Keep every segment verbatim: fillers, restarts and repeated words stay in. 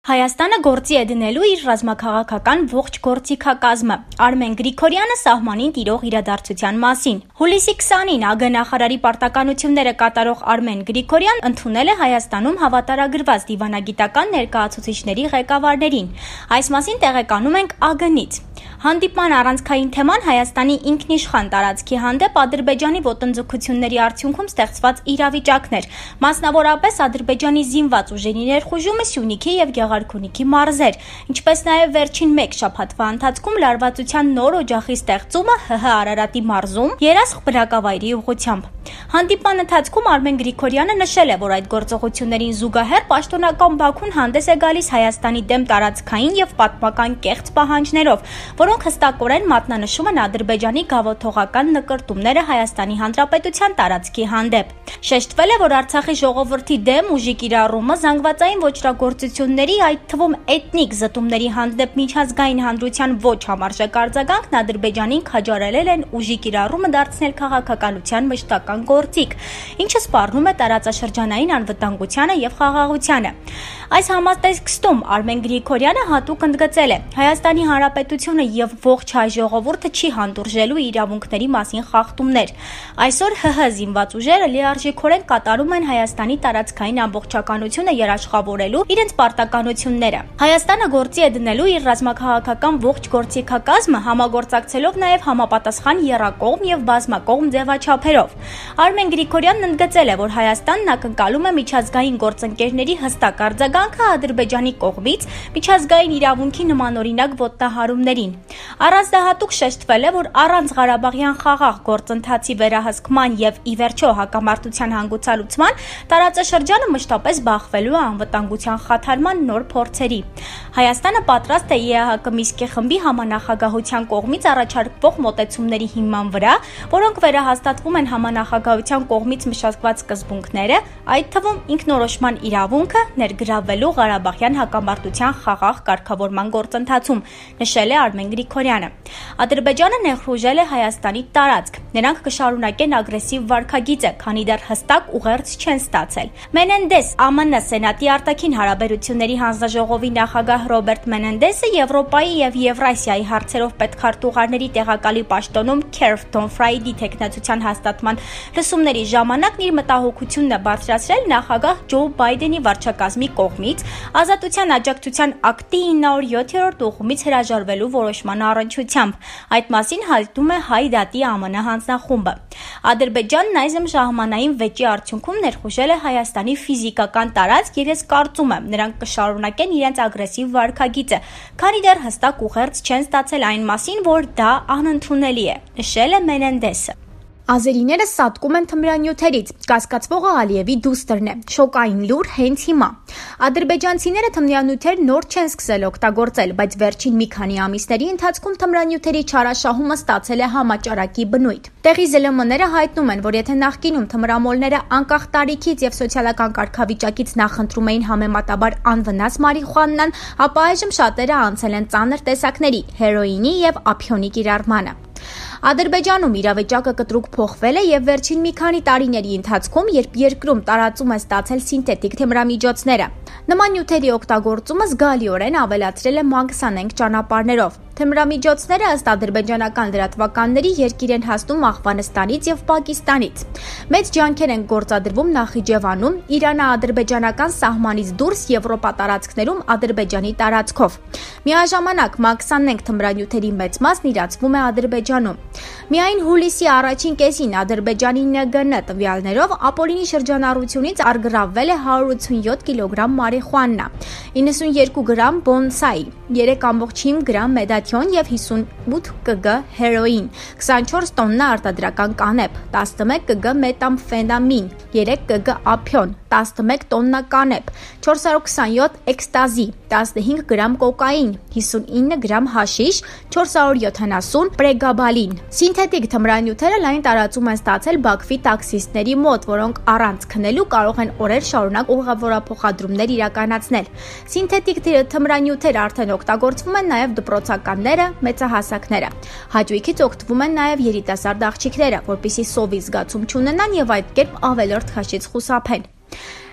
Հայաստանը գործի է դնելու իր ռազմաքաղաքական ողջ գործիքակազմը։ Արմեն Գրիգորյանը սահմանին տիրող իրադարձության մասին։ Հուլիսի քսանին ԱԳ նախարարի պարտականությունները կատարող Արմեն Գրիգորյան ընդունել է Հայաստանում հավատարագրված դիվանագիտական ներկայացուցիչների ղեկավարներին։ Այս մասին տեղեկանում ենք ԱԳ-նից։ Հանդիպման առանցքային թեման Հայաստանի ինքնիշխան տարածքի հանդեպ Ադրբեջանի ոտնձգությունների արդյունքում ստեղծված իրավիճակներ, մասնավորապես Ադրբեջանի զինված ուժերի ներխուժումը Սյունիքի եւ Գեղարքունիքի մարզեր, ինչպես նաեւ վերջին մեկ շաբաթվա ընթացքում լարվածության նոր օջախի ստեղծումը ՀՀ Արարատի մարզում երասխ բնակավայրի ուղղությամբ։ Հանդիպման ընթացքում Արմեն Գրիգորյանը նշել է, որ այդ գործողություններին զուգահեռ պաշտոնական Բաքուն հանդես է գալիս Հայաստանի դեմ տարածքային եւ պատմական կեղծ պահանջներով, որոնք հստակորեն մատնանշում են Ադրբեջանի գաղութողական նկրտումները Հայաստանի Հանրապետության տարածքի հանդեպ։ Շեշտվել է, որ Արցախի ժողովրդի դեմ ուժի կիրառումը, զանգվածային ոճրագործությունների, այդ թվում էթնիկ զտումների հանդեպ միջազգային հանրության ոչ համարժեք արձագանքն Ադրբեջանին քաջարել են ուժի կիրառումը դարձնել քաղաքականության մշտական գործիք, ինչը սպառնում է տարածաշրջանային անվտանգությանը եւ խաղաղությանը։ Այս համատեքստում Արմեն Գրիգորյանը հատուկ ընդգծել է. Հայաստանի Հանրապետությունը եւ ողջ հայ ժողովուրդը չի հանդուրժելու իրավունքների մասին խախտումներ։ Այսօր ՀՀ զինված ուժերը լիարժեքորեն կատարում են Հայաստանի տարածքային ամբողջականությունը երաշխավորելու իրենց պարտականությունները։ Հայաստանը գործի է դնելու իր ռազմաքաղաքական ողջ գործիքակազմը, համագործակցելով նաեւ համապատասխան եռակողմ եւ բազմակողմ ձևաչափերով։ Արմեն Գրիգորյանն ընդգծել է, որ Հայաստանն ակնկալում է միջազգային գործընկերների հստակ արձագանքը Ադրբեջանի կողմից միջազգային իրավունքի նմանօրինակ ոտնահարումներին։ Առանձնահատուկ շեշտվել է, որ առանց Ղարաբաղյան խաղաղ գործընթացի վերահսկման եւ ի վերջո հակամարտության հանգուցալուծման տարածաշրջանը մշտապես բախվելու է անվտանգության խաթարման նոր փորձերի։ Հայաստանը պատրաստ է ԵԱՀԿ Միսկի խմբի համանախագահության կողմից առաջարկվող մոտեցումների հիման վրա, որոնք վերահաստատվում են համանախագահության կողմից մշակված սկզբունքները, այդ թվում ինքնորոշման իրավունքը ներգրավվելու Ղարաբաղյան հակամարտության խաղաղ կարգավորման գործընթացում, նշել է Արմեն Գրիգորյանը։ Ադրբեջանը ներխուժել է Հայաստանի տարածք։ Նրանք կշարունակեն ագրեսիվ վարքագիծը, քանի դեռ հստակ ուղերձ չեն ստացել։ Մենենդես ԱՄՆ Սենատի արտաքին հարաբերությունների հանձնաժողովի նախագահ Ռոբերտ Մենենդեսը Եվրոպայի եւ Եվրասիայի հարցերով պետքարտուղարների տեղակալի պաշտոնում Քերվ Դոնֆրայդի թեկնածության հաստատման լսումների ժամանակ իր մտահոգությունն է բարձրացրել նախագահ Ջո Բայդենի վարչակազմի կողմից ազատության աջակցության ակտի ինը նոր յոթերորդ ուղղումից հրաժարվելու որոշման առնչությամբ։ Այդ մասին հայտնում է Հայ դատի ԱՄՆ հանձնախումբը։ Ադրբեջանն այժմ շահմանային վեճի արդյունքում ներխուժել է Հայաստանի ֆիզիկական տարածք եւ ես կարծում եմ նրանք կշարունակեն իրենց ագրեսիվ վարքագիծը, քանի դեռ հստակ ուղերձ չեն ստացել այն մասին, որ դա անընդունելի է, նշել է Մենենդեսը։ Ազերիները սատկում են թմրանյութերից, կասկածվողը Ալիևի դուստրն է, շոկային լուր հենց հիմա։ Ադրբեջանցիները թմրանյութեր նոր չեն սկսել օգտագործել, բայց վերջին մի քանի ամիսների ընթացքում թմրանյութերի չարաշահումը ստացել է համաճարակի բնույթ։ Տեղի ԶԼՄ-ները հայտնում են, որ եթե նախկինում թմրամոլները անկախ տարիքից եւ սոցիալական կարգավիճակից նախընտրում էին համեմատաբար անվնաս մարիխուանան, ապա այժմ շատերը անցել են ծանր տեսակների՝ հերոինի եւ ափիոնի կիրառմանը։ Ադրբեջանում իրավիճակը կտրուկ փոխվել է եւ վերջին մի քանի տարիների ընթացքում, երբ երկրում տարածում է ստացել սինթետիկ թմրամիջոցները, նման նյութերի օգտագործումը զգալիորեն ավելացրել է մաքսանենգ ճանապարհներով։ Թմրամիջոցները ըստ ադրբեջանական լրատվականների երկիր են հասնում Աֆղանստանից եւ Պակիստանից։ Մեծ ջանքեր են գործադրվում Նախիջևանում, Իրано-ադրբեջանական սահմանից դուրս Եվրոպա տարածքներում Ադրբեջանի տարածքով։ Միաժամանակ մաքսանենգ թմրանյութերի մեծ մասն իրացվում է Ադրբեջանում։ Միայն հուլիսի առաջին կեսին Ադրբեջանի Ն Գ Ն տվյալներով ապօրինի շրջանառությունից առգրավվել է հարյուր ութսունյոթ կիլոգրամ մարիխուանա, իննսունյոթ գրամ բոնսայի, երեք կόμμα պինգ գրամ մեդաթիոն եւ հիսունութ կգ հերոին, քսանչորս տոննա արտադրական կանեփ, տասնմեկ կգ մետամֆետամին, երեք կգ ափիոն, տասնմեկ տոննա կանեփ, չորս հարյուր քսանյոթ էկստազի, տասնհինգ գրամ կոկային, հիսունինը գրամ հաշիշ, չորս հարյուր յոթանասուն պրեգաբալին։ Սինթետիկ թմրանյութերը լայն տարածում են ստացել Բաքվի տաքսիստների մոտ, որոնք առանց քնելու կարող են օրեր շարունակ ուղղավորափոխադրումներ իրականացնել։ Սինթետիկ թմրանյութեր արդեն օգտագործվում են նաև դպրոցականները, մեծահասակները։ Հաճույքից օգտվում են նաև երիտասարդ աղջիկները, որպեսզի սովի զգացում չունենան եւ այդ կերպ ավելորդ քաշից խուսափեն։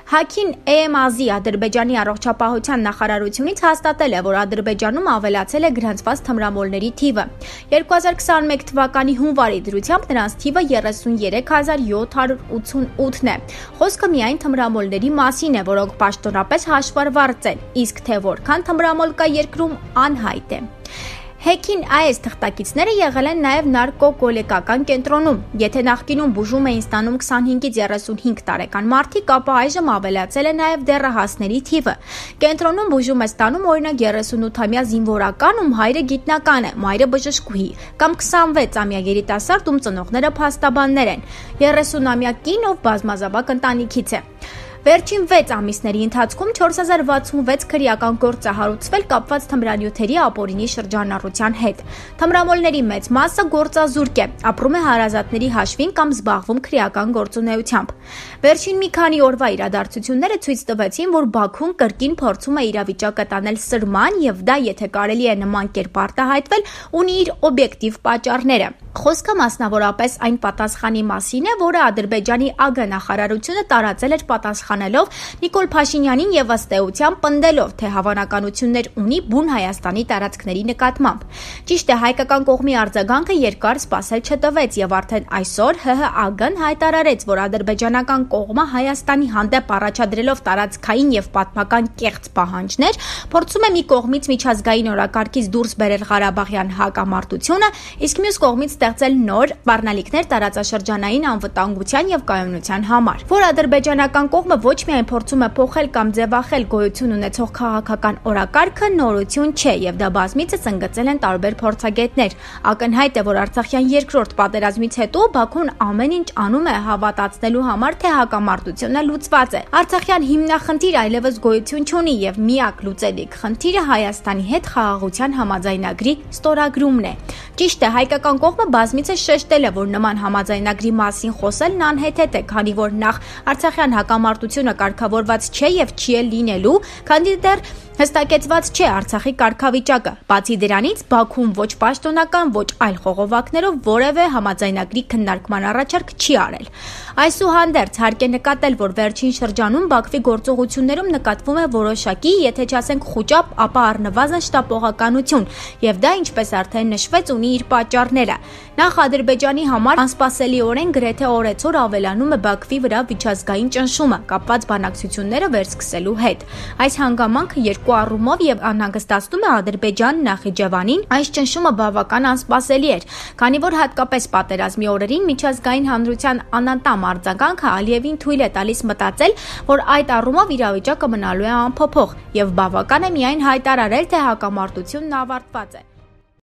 Հաքին Էմազի Ադրբեջանի առողջապահության նախարարությունից հաստատել է, որ Ադրբեջանում ավելացել է գրանցված թմրամոլների թիվը։ երկու հազար քսաներեք թվականի հունվարի դրությամբ նրանց թիվը երեսունյերեք հազար յոթ հարյուր ութսունութն է։ Խոսքը միայն թմրամոլների մասին է, որոնք պաշտոնապես հաշվառված են, իսկ թե որքան թմրամոլ կա երկրում անհայտ է։ Հեքին այս թղթակիցները եղել են նաև նարկոկոլեկական կենտրոնում։ Եթե նախկինում բուժում էին ստանում քսանհինգից երեսունհինգ տարեկան մարդիկ, ապա այժմ ավելացել է նաև դեռահասների թիվը։ Կենտրոնում բուժում է ստանում օրինակ երեսունութամյա զինվորական, ում հայրը գիտնական է, մայրը բժշկուհի, կամ քսանվեցամյա երիտասարդ, ում ծնողները փաստաբաններ են, երեսունամյա կին, ով բազմազավակ ընտանիքից է։ Վերջին վեց ամիսների ընթացքում չորս հազար վաթսունվեց քրեական գործ է հարուցվել կապված թմրանյութերի ապօրինի շրջանառության հետ։ Թմրամոլների մեծ մասը գործազուրկ է, ապրում է հարազատների հաշվին կամ զբաղվում քրեական գործունեությամբ։ Վերջին մի քանի օրվա իրադարձությունները ցույց տվեցին, որ Բաքուն կրկին փորձում է իրավիճակը տանել սրման, եւ դա, եթե կարելի է նման կերպ արտահայտվել, ունի իր օբյեկտիվ պատճառները։ Խոսքը մասնավորապես այն պատասխանի մասին է, որը Ադրբեջանի ԱԳ նախարարությունը տարածել էր պատասխանելով Նիկոլ Փաշինյանին եւ ըստ էության պնդելով, թե հավանականություններ ունի բուն Հայաստանի տարածքների նկատմամբ։ Ճիշտ է, հայկական կողմի արձագանքը երկար սպասել չտվեց եւ արդեն այսօր ՀՀ ԱԳ-ն հայտարարեց, որ ադրբեջանական կողմը Հայաստանի հանդեպ առաջադրելով տարածքային եւ պատմական կեղծ պահանջներ, փորձում է մի կողմից միջազգային օրակարգից դուրս բերել Ղարաբաղյան հակամարտությունը, իսկ մյուս կողմից ստեղծել նոր սպառնալիքներ տարածաշրջանային անվտանգության եւ կայունության համար, որ ադրբեջանական կողմը ոչ միայն փորձում է փոխել կամ ձևախել գոյություն ունեցող քաղաքական օրակարգը, նորություն չէ եւ դա բազմիցս ընդգծել են տարբեր փորձագետներ։ Ակնհայտ է, որ Արցախյան երկրորդ պատերազմից հետո Բաքուն ամեն ինչ անում է հավատացնելու համար, թե հակամարտությունը լուծված է։ Արցախյան հիմնախնդիր այլևս գոյություն չունի եւ միակ լուծելիք խնդիրը Հայաստանի հետ խաղաղության համաձայնագրի ստորագրումն է։ Ճիշտ է, հայկական կողմը բազմիցս շեշտել է, որ նման համաձայնագրի մասին խոսելն անհեթեթ է, քանի որ նախ Արցախյան հակամարտությունը կարգավորված չէ եւ չի էլ լինելու, քանի դեռ հստակեցված չէ Արցախի կարգավիճակը։ Բացի դրանից, Բաքուն ոչ պաշտոնական, ոչ այլ խողովակներով որևէ համաձայնագրի քննարկման առաջարկ չի արել։ Այսուհանդերձ հարկ է նկատել, որ վերջին շրջանում Բաքվի գործողություններում նկատվում է որոշակի, եթե չասենք խուճապ, ապա առնվազն շտապողականություն, եւ դա, ինչպես արդեն նշվեց, ունի իր պատճառները։ Նախ Ադրբեջանի համար անսպասելիորեն գրեթե օրեցօր ավելանում է Բաքվի վրա միջազգային ճնշումը, կապված բանակցությունները վերսկսելու հետ։ Այս հանգամանքը երկու առումով եւ անհանգստացնում է Ադրբեջան Նախիջևանին, այս ճնշումը բավական անսպասելի էր, քանի որ հատկապես պատերազմի օրերին միջազգային հանրության անանտամ արձագանքը Ալիևին թույլ է տալիս մտածել, որ այդ առումով իրավիճակը մնալու է անփոփոխ եւ բավական է միայն հայտարարել, թե հակամարտությունն ավարտված է։